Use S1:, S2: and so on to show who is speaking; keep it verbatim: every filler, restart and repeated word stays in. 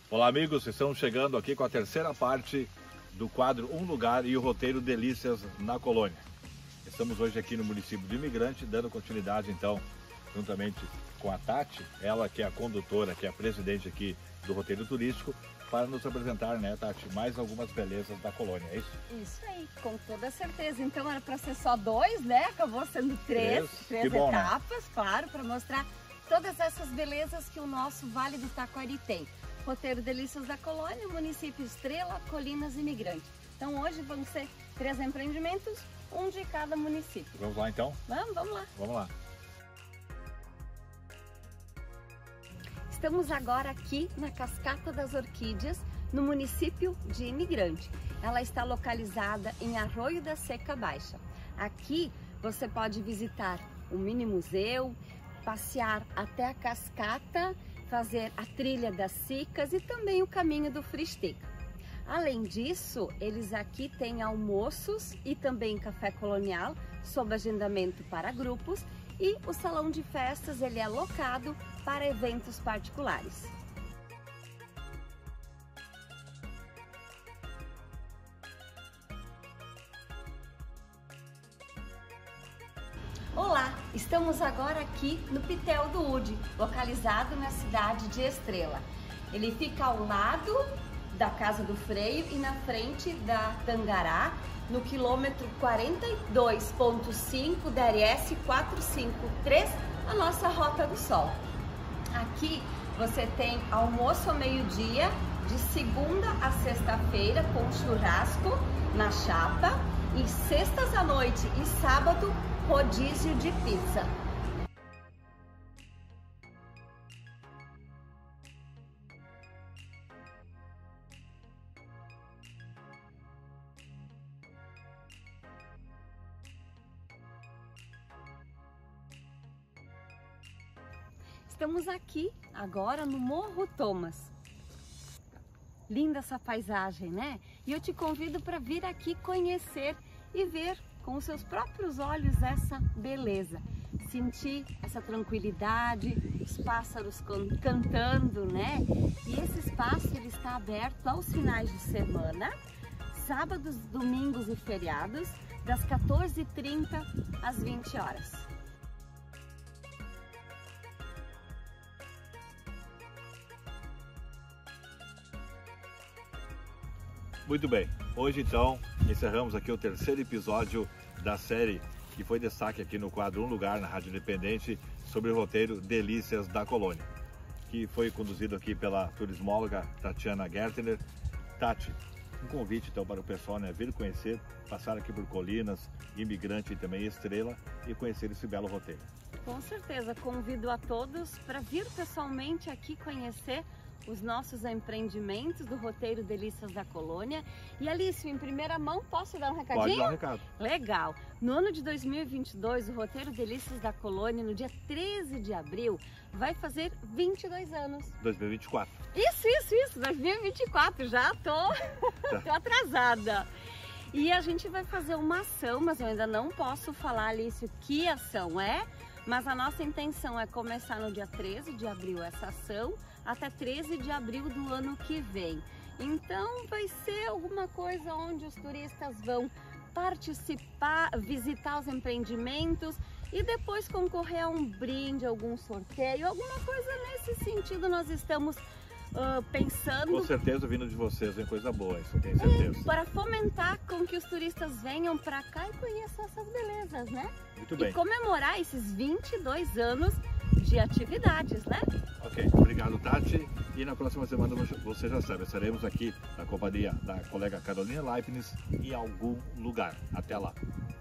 S1: Olá amigos, estamos chegando aqui com a terceira parte do quadro Um Lugar e o roteiro Delícias na Colônia. Estamos hoje aqui no município de Imigrante, dando continuidade então, juntamente com a Tati, ela que é a condutora, que é a presidente aqui do roteiro turístico, para nos apresentar, né, Tati, mais algumas belezas da colônia, é isso?
S2: Isso aí, com toda certeza. Então era para ser só dois, né? Acabou sendo três, três, três
S1: bom,
S2: etapas,
S1: né?
S2: Claro, para mostrar todas essas belezas que o nosso Vale do Taquari tem. Roteiro Delícias da Colônia, município Estrela, Colinas e Imigrante. Então hoje vão ser três empreendimentos, um de cada município.
S1: Vamos lá então?
S2: Vamos, vamos lá.
S1: Vamos lá.
S2: Estamos agora aqui na Cascata das Orquídeas, no município de Imigrante. Ela está localizada em Arroio da Seca Baixa. Aqui você pode visitar o mini museu, passear até a cascata, fazer a trilha das Cicas e também o caminho do Fristeca. Além disso, eles aqui têm almoços e também café colonial, sob agendamento para grupos, e o salão de festas ele é locado para eventos particulares. Olá, estamos agora aqui no Pitel do Ude, localizado na cidade de Estrela. Ele fica ao lado da Casa do Freio e na frente da Tangará, no quilômetro quarenta e dois ponto cinco da R S quatrocentos e cinquenta e três, a nossa Rota do Sol. Aqui você tem almoço ao meio-dia, de segunda a sexta-feira, com churrasco na chapa, e sextas à noite e sábado, rodízio de pizza. Estamos aqui agora no Morro Thomas. Linda essa paisagem, né? E eu te convido para vir aqui conhecer e ver com os seus próprios olhos essa beleza. Sentir essa tranquilidade, os pássaros cantando, né? E esse espaço ele está aberto aos finais de semana, sábados, domingos e feriados, das quatorze e trinta às vinte horas.
S1: Muito bem, hoje então encerramos aqui o terceiro episódio da série que foi destaque aqui no quadro Um Lugar na Rádio Independente sobre o roteiro Delícias da Colônia, que foi conduzido aqui pela turismóloga Tatiana Gertner. Tati, um convite então para o pessoal, né, vir conhecer, passar aqui por Colinas, Imigrante e também Estrela e conhecer esse belo roteiro.
S2: Com certeza, convido a todos para vir pessoalmente aqui conhecer os nossos empreendimentos do roteiro Delícias da Colônia. E Alice, em primeira mão, posso dar um recadinho?
S1: Pode dar um recado.
S2: Legal! No ano de dois mil e vinte e dois, o roteiro Delícias da Colônia, no dia treze de abril, vai fazer vinte e dois anos.
S1: dois mil e vinte e quatro.
S2: Isso, isso, isso, dois mil e vinte e quatro, já tô, tô atrasada. E a gente vai fazer uma ação, mas eu ainda não posso falar, Alice, que ação é, mas a nossa intenção é começar no dia treze de abril essa ação, até treze de abril do ano que vem. Então vai ser alguma coisa onde os turistas vão participar, visitar os empreendimentos e depois concorrer a um brinde, algum sorteio, alguma coisa nesse sentido nós estamos uh, pensando.
S1: Com certeza vindo de vocês vem coisa boa, isso eu tenho certeza.
S2: É, para fomentar com que os turistas venham para cá e conheçam essas belezas, né?
S1: Muito bem.
S2: E comemorar esses vinte e dois anos de atividades, né?
S1: Ok, obrigado Tati, e na próxima semana você já sabe, estaremos aqui na companhia da colega Carolina Leibniz em algum lugar. Até lá!